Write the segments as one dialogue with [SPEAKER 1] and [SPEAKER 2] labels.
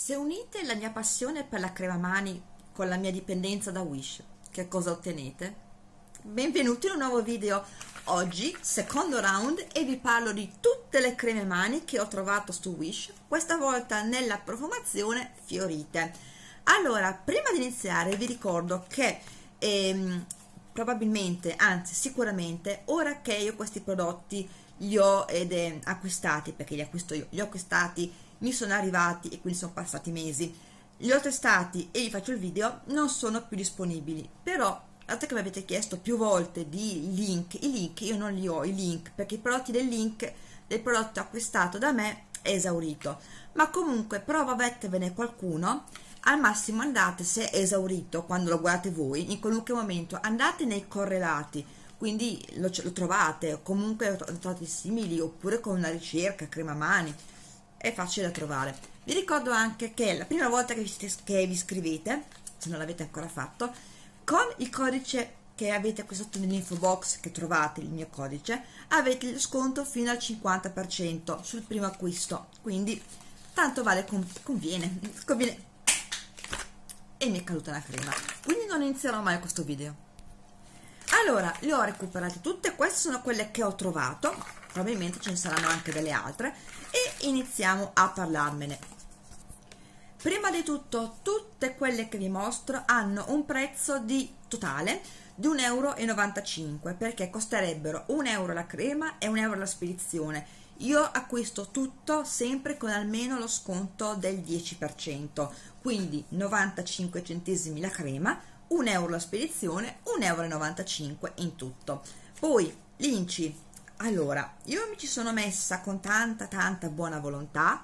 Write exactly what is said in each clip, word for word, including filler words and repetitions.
[SPEAKER 1] Se unite la mia passione per la crema mani con la mia dipendenza da Wish, che cosa ottenete? Benvenuti in un nuovo video. Oggi, secondo round, e vi parlo di tutte le creme mani che ho trovato su Wish, questa volta nella profumazione Fiorite. Allora, prima di iniziare vi ricordo che ehm, probabilmente, anzi sicuramente, ora che io questi prodotti li ho ed, eh, acquistati, perché li acquisto io, li ho acquistati, mi sono arrivati e quindi sono passati mesi, li ho testati e vi faccio il video, non sono più disponibili. Però, dato che mi avete chiesto più volte di link, i link io non li ho, i link, perché i prodotti del link del prodotto acquistato da me è esaurito. Ma comunque provatevene qualcuno, al massimo andate, se è esaurito quando lo guardate voi, in qualunque momento andate nei correlati, quindi lo, lo trovate, comunque lo trovate simili, oppure con una ricerca crema mani, è facile da trovare. Vi ricordo anche che la prima volta che vi, che vi iscrivete, se non l'avete ancora fatto, con il codice che avete qui sotto nell'info box, che trovate il mio codice, avete lo sconto fino al cinquanta per cento sul primo acquisto, quindi tanto vale, conviene, conviene. E mi è caduta la crema, quindi non inizierò mai questo video. Allora, le ho recuperate tutte, queste sono quelle che ho trovato, probabilmente ce ne saranno anche delle altre, e iniziamo a parlarmene. Prima di tutto, tutte quelle che vi mostro hanno un prezzo di totale di un euro e novantacinque, perché costerebbero un euro la crema e un euro la spedizione. Io acquisto tutto sempre con almeno lo sconto del dieci per cento, quindi novantacinque centesimi la crema, un euro la spedizione, un euro e novantacinque in tutto. Poi l'inci, allora io mi ci sono messa con tanta tanta buona volontà,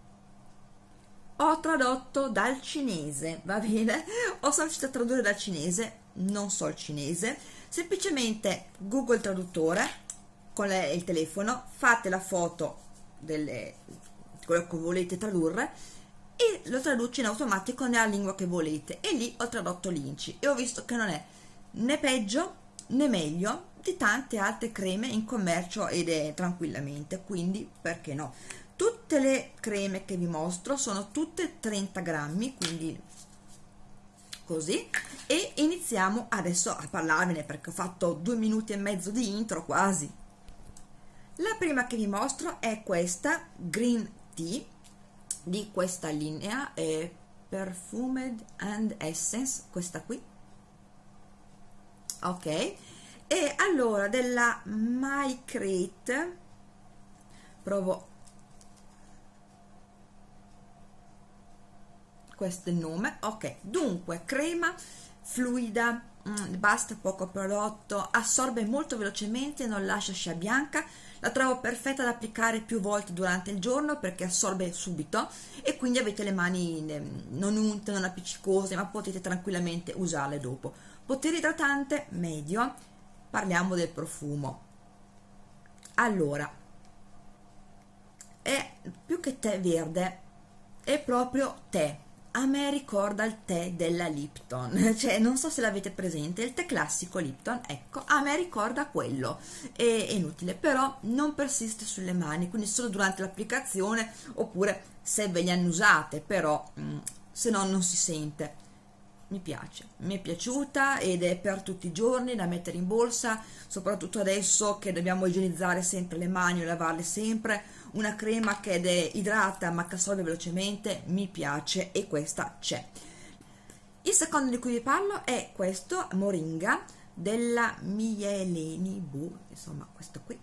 [SPEAKER 1] ho tradotto dal cinese, va bene, ho sono riuscita a tradurre dal cinese, non so il cinese, semplicemente Google Traduttore con le, il telefono, fate la foto delle quello che volete tradurre e lo traduce in automatico nella lingua che volete, e lì ho tradotto l'inci e ho visto che non è né peggio né meglio di tante altre creme in commercio, ed è tranquillamente, quindi perché no. Tutte le creme che vi mostro sono tutte trenta grammi, quindi così, e iniziamo adesso a parlarvene, perché ho fatto due minuti e mezzo di intro quasi. La prima che vi mostro è questa Green Tea di questa linea, è Perfumed and Essence, questa qui, ok. E allora della My Crate, provo, questo è il nome, ok. Dunque, crema fluida, mh, basta poco prodotto, assorbe molto velocemente, non lascia scia bianca, la trovo perfetta da applicare più volte durante il giorno perché assorbe subito e quindi avete le mani non unte, non appiccicose, ma potete tranquillamente usarle dopo. Potere idratante medio. Parliamo del profumo. Allora, è più che tè verde, è proprio tè. A me ricorda il tè della Lipton, cioè non so se l'avete presente, il tè classico Lipton, ecco, a me ricorda quello. È, è inutile, però non persiste sulle mani, quindi solo durante l'applicazione, oppure se ve le annusate, però mh, se no non si sente. Mi piace, mi è piaciuta ed è per tutti i giorni da mettere in borsa, soprattutto adesso che dobbiamo igienizzare sempre le mani o lavarle sempre. Una crema che è idrata ma che assorbe velocemente, mi piace, e questa c'è. Il secondo di cui vi parlo è questo Moringa della Mieleni Bu, insomma questo qui,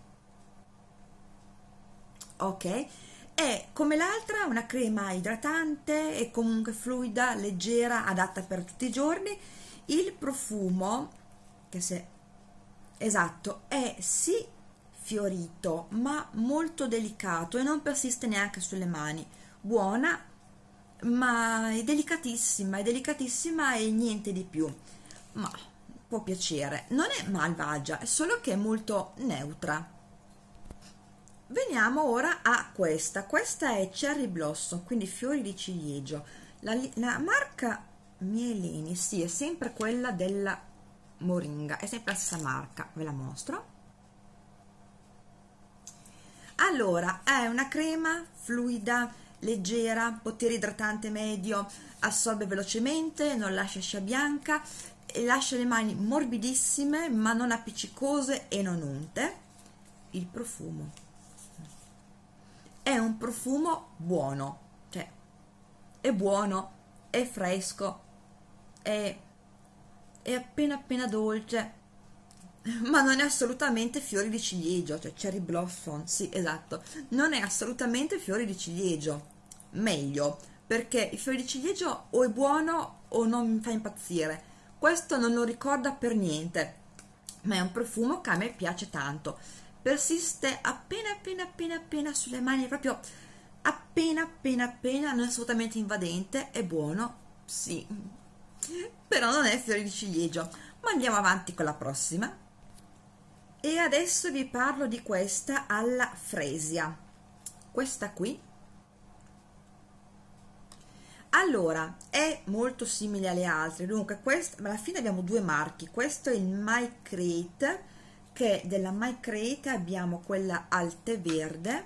[SPEAKER 1] ok. È come l'altra una crema idratante e comunque fluida, leggera, adatta per tutti i giorni. Il profumo, che se esatto, è sì fiorito ma molto delicato e non persiste neanche sulle mani. Buona, ma è delicatissima, è delicatissima e niente di più, ma può piacere. Non è malvagia, è solo che è molto neutra. Veniamo ora a questa, questa è Cherry Blossom, quindi fiori di ciliegio. La, la marca Mieleni, sì, è sempre quella della Moringa, è sempre la stessa marca, ve la mostro. Allora, è una crema fluida leggera, potere idratante medio, assorbe velocemente, non lascia scia bianca e lascia le mani morbidissime ma non appiccicose e non unte. Il profumo è un profumo buono, cioè è buono, è fresco, è, è appena appena dolce, ma non è assolutamente fiori di ciliegio, cioè cherry blossom, sì, esatto, non è assolutamente fiori di ciliegio. Meglio, perché il fiore di ciliegio o è buono o non mi fa impazzire. Questo non lo ricorda per niente, ma è un profumo che a me piace tanto. Persiste appena appena appena appena sulle mani, proprio appena appena appena, non è assolutamente invadente, è buono, sì, però non è fiore di ciliegio. Ma andiamo avanti con la prossima. E adesso vi parlo di questa alla fresia, questa qui. Allora, è molto simile alle altre, dunque questa, alla fine abbiamo due marchi. Questo è il My Create, che della My Create abbiamo quella al tè verde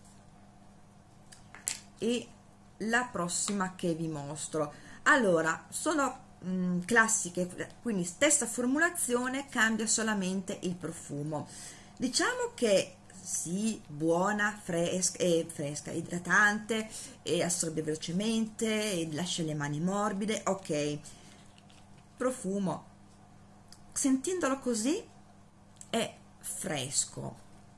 [SPEAKER 1] e la prossima che vi mostro. Allora, sono mh, classiche, quindi stessa formulazione, cambia solamente il profumo. Diciamo che sì, buona, fresca, eh, fresca, idratante, e assorbe velocemente, e lascia le mani morbide, ok. Profumo, sentendolo così, è fresco,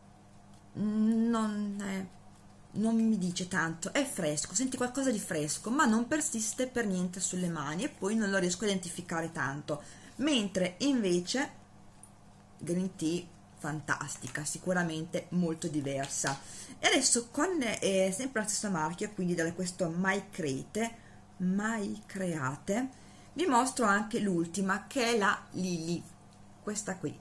[SPEAKER 1] non, è, non mi dice tanto, è fresco, senti qualcosa di fresco, ma non persiste per niente sulle mani e poi non lo riesco a identificare tanto, mentre invece Green Tea, fantastica, sicuramente molto diversa. E adesso con eh, sempre lo stesso marchio, quindi da questo My Create, My Create, vi mostro anche l'ultima, che è la Lily, questa qui.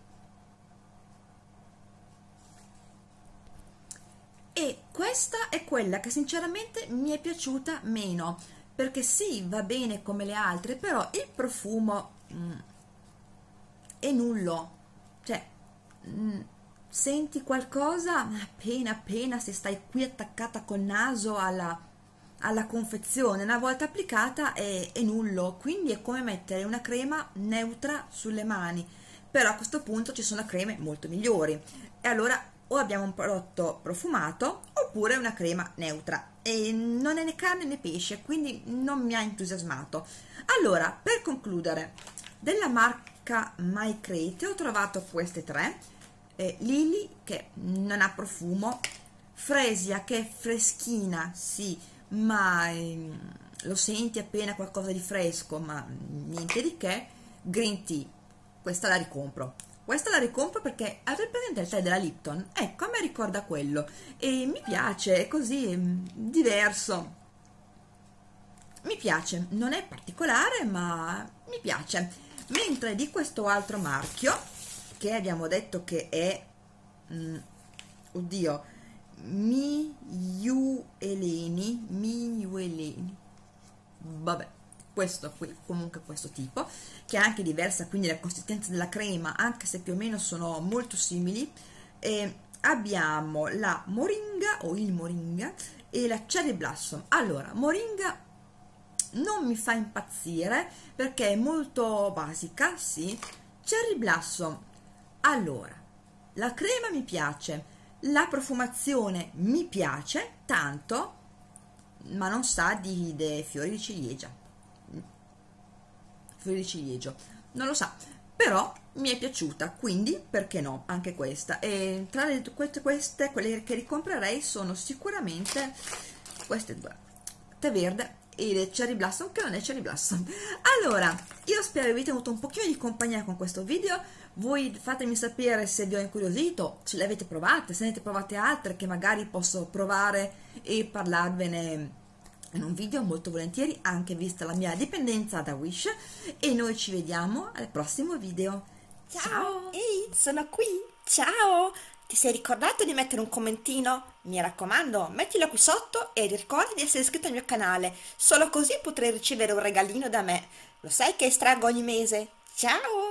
[SPEAKER 1] E questa è quella che sinceramente mi è piaciuta meno, perché sì, va bene come le altre, però il profumo mm, è nullo, cioè mm, senti qualcosa appena appena se stai qui attaccata col naso alla, alla confezione, una volta applicata è, è nullo, quindi è come mettere una crema neutra sulle mani, però a questo punto ci sono creme molto migliori, e allora o abbiamo un prodotto profumato oppure una crema neutra, e non è né carne né pesce, quindi non mi ha entusiasmato. Allora, per concludere, della marca My Create ho trovato queste tre: eh, Lily, che non ha profumo, Fresia, che è freschina, sì, ma eh, lo senti appena qualcosa di fresco, ma niente di che. Green Tea, questa la ricompro. Questa la ricompro perché avete presente il tè della Lipton? Ecco, a me ricorda quello e mi piace, è così, è diverso. Mi piace, non è particolare, ma mi piace. Mentre di questo altro marchio, che abbiamo detto che è, mm, oddio, Miueleni, Miueleni, vabbè, questo qui, comunque questo tipo, che è anche diversa, quindi la consistenza della crema, anche se più o meno sono molto simili. E abbiamo la moringa o il moringa e la cherry blossom. Allora, moringa non mi fa impazzire perché è molto basica, sì. Cherry blossom, allora, la crema mi piace, la profumazione mi piace tanto, ma non sa di, di fiori di ciliegia. Fiori di ciliegio, non lo sa, però mi è piaciuta, quindi perché no, anche questa. E tra le, queste, queste, quelle che ricomprerei sono sicuramente queste due, tè verde e le cherry blossom, che non è cherry blossom. Allora, io spero vi avuto un pochino di compagnia con questo video. Voi fatemi sapere se vi ho incuriosito, se le avete provate, se ne avete provate altre che magari posso provare e parlarvene in un video molto volentieri, anche vista la mia dipendenza da Wish. E noi ci vediamo al prossimo video.
[SPEAKER 2] Ciao! Ciao. Ehi, sono qui! Ciao! Ti sei ricordato di mettere un commentino? Mi raccomando, mettilo qui sotto e ricorda di essere iscritto al mio canale, solo così potrai ricevere un regalino da me. Lo sai che estraggo ogni mese? Ciao!